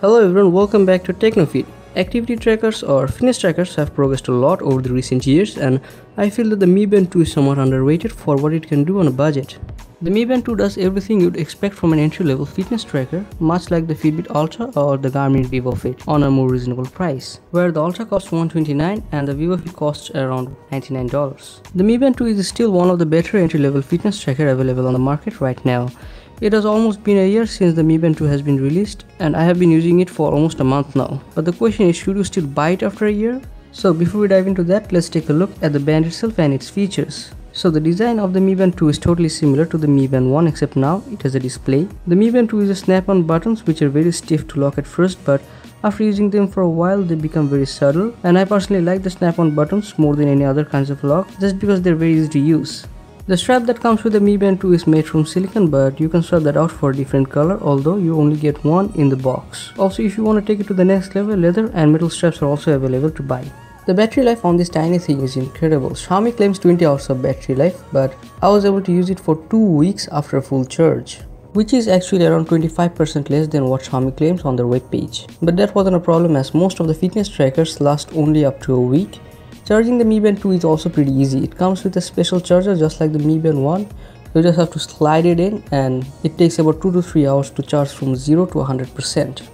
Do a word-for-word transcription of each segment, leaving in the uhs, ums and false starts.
Hello everyone, welcome back to TechnoFeed. Activity trackers or fitness trackers have progressed a lot over the recent years, and I feel that the Mi Band two is somewhat underrated for what it can do on a budget. The Mi Band two does everything you'd expect from an entry-level fitness tracker, much like the Fitbit Ultra or the Garmin VivoFit, on a more reasonable price, where the Ultra costs one hundred twenty-nine dollars and the VivoFit costs around ninety-nine dollars. The Mi Band two is still one of the better entry-level fitness tracker available on the market right now. It has almost been a year since the Mi Band two has been released, and I have been using it for almost a month now. But the question is, should you still buy it after a year? So before we dive into that, let's take a look at the band itself and its features. So the design of the Mi Band two is totally similar to the Mi Band one, except now it has a display. The Mi Band two uses snap-on buttons which are very stiff to lock at first, but after using them for a while they become very subtle, and I personally like the snap-on buttons more than any other kinds of lock just because they're very easy to use. The strap that comes with the Mi Band two is made from silicone, but you can swap that out for a different color, although you only get one in the box. Also, if you want to take it to the next level, leather and metal straps are also available to buy. The battery life on this tiny thing is incredible. Xiaomi claims twenty hours of battery life, but I was able to use it for two weeks after a full charge, which is actually around twenty-five percent less than what Xiaomi claims on their webpage. But that wasn't a problem, as most of the fitness trackers last only up to a week. Charging the Mi Band two is also pretty easy. It comes with a special charger just like the Mi Band one. You just have to slide it in, and it takes about two to three hours to charge from zero to one hundred percent.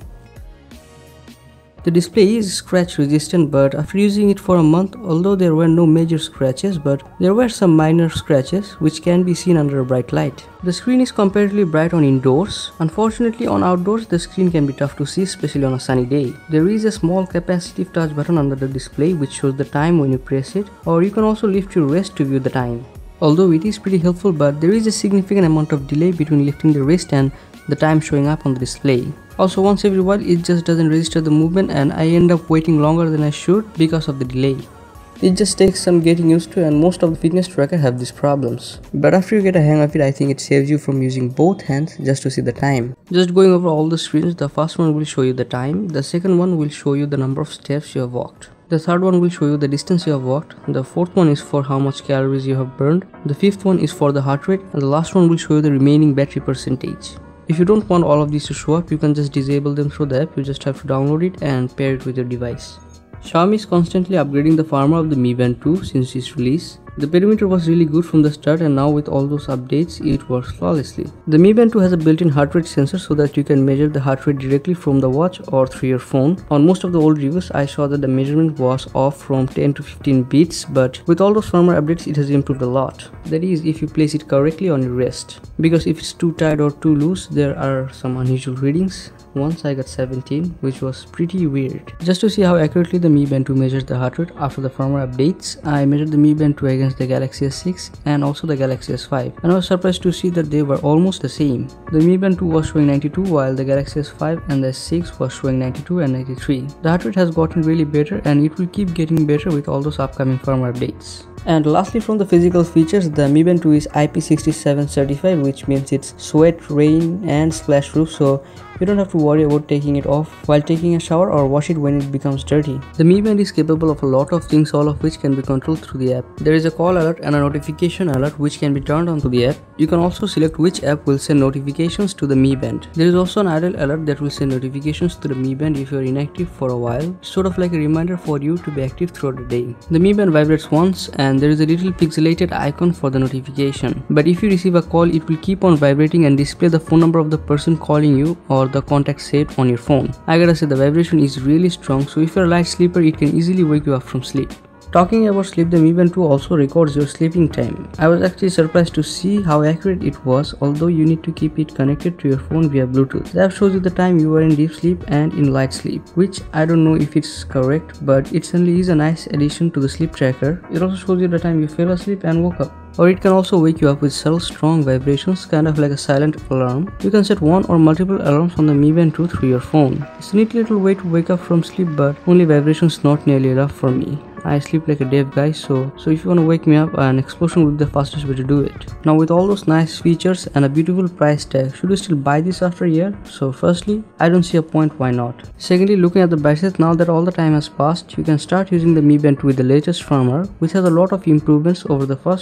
The display is scratch resistant, but after using it for a month, although there were no major scratches, but there were some minor scratches which can be seen under a bright light. The screen is comparatively bright on indoors. Unfortunately, on outdoors the screen can be tough to see, especially on a sunny day. There is a small capacitive touch button under the display which shows the time when you press it, or you can also lift your wrist to view the time. Although it is pretty helpful, but there is a significant amount of delay between lifting the wrist and the time showing up on the display. Also, once every while it just doesn't register the movement, and I end up waiting longer than I should because of the delay. It just takes some getting used to, and most of the fitness trackers have these problems. But after you get a hang of it, I think it saves you from using both hands just to see the time. Just going over all the screens, the first one will show you the time, the second one will show you the number of steps you have walked. The third one will show you the distance you have walked, the fourth one is for how much calories you have burned, the fifth one is for the heart rate, and the last one will show you the remaining battery percentage. If you don't want all of these to show up, you can just disable them through the app. You just have to download it and pair it with your device. Xiaomi is constantly upgrading the firmware of the Mi Band two since its release. The perimeter was really good from the start, and now with all those updates, it works flawlessly. The Mi Band two has a built-in heart rate sensor so that you can measure the heart rate directly from the watch or through your phone. On most of the old reviews, I saw that the measurement was off from ten to fifteen beats, but with all those firmware updates, it has improved a lot. That is, if you place it correctly on your wrist. Because if it's too tight or too loose, there are some unusual readings. Once I got seventeen, which was pretty weird. Just to see how accurately the Mi Band two measures the heart rate after the firmware updates, I measured the Mi Band two against the Galaxy S six and also the Galaxy S five, and I was surprised to see that they were almost the same. The Mi Band two was showing ninety-two, while the Galaxy S five and the S six was showing ninety-two and ninety-three. The heart rate has gotten really better, and it will keep getting better with all those upcoming firmware updates. And lastly, from the physical features, the Mi Band two is I P six seven certified, which means it's sweat, rain and splash proof, so you don't have to worry about taking it off while taking a shower or wash it when it becomes dirty. The Mi Band is capable of a lot of things, all of which can be controlled through the app. There is a call alert and a notification alert which can be turned on to the app. You can also select which app will send notifications to the Mi Band. There is also an idle alert that will send notifications to the Mi Band if you are inactive for a while, sort of like a reminder for you to be active throughout the day. The Mi Band vibrates once, and there is a little pixelated icon for the notification. But if you receive a call, it will keep on vibrating and display the phone number of the person calling you or the contact saved on your phone. I gotta say, the vibration is really strong, so if you're a light sleeper, it can easily wake you up from sleep. Talking about sleep, the Mi Band two also records your sleeping time. I was actually surprised to see how accurate it was, although you need to keep it connected to your phone via Bluetooth. The app shows you the time you are in deep sleep and in light sleep, which I don't know if it's correct, but it certainly is a nice addition to the sleep tracker. It also shows you the time you fell asleep and woke up. Or it can also wake you up with subtle strong vibrations, kind of like a silent alarm. You can set one or multiple alarms on the Mi Band two through your phone. It's a neat little way to wake up from sleep, but only vibrations not nearly enough for me. I sleep like a dev guy, so so if you want to wake me up, an explosion would be the fastest way to do it. Now, with all those nice features and a beautiful price tag, should you still buy this after a year? So firstly, I don't see a point why not. Secondly, looking at the prices, now that all the time has passed, you can start using the Mi Band two with the latest firmware, which has a lot of improvements over the first firmware.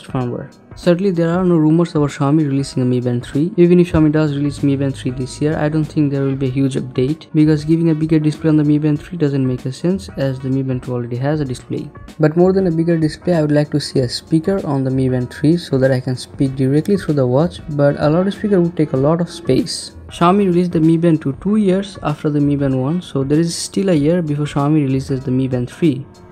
ever. Sadly, there are no rumors about Xiaomi releasing a Mi Band three. Even if Xiaomi does release Mi Band three this year, I don't think there will be a huge update, because giving a bigger display on the Mi Band three doesn't make a sense, as the Mi Band two already has a display. But more than a bigger display, I would like to see a speaker on the Mi Band three so that I can speak directly through the watch, but a loudspeaker would take a lot of space. Xiaomi released the Mi Band two two years after the Mi Band one, so there is still a year before Xiaomi releases the Mi Band three.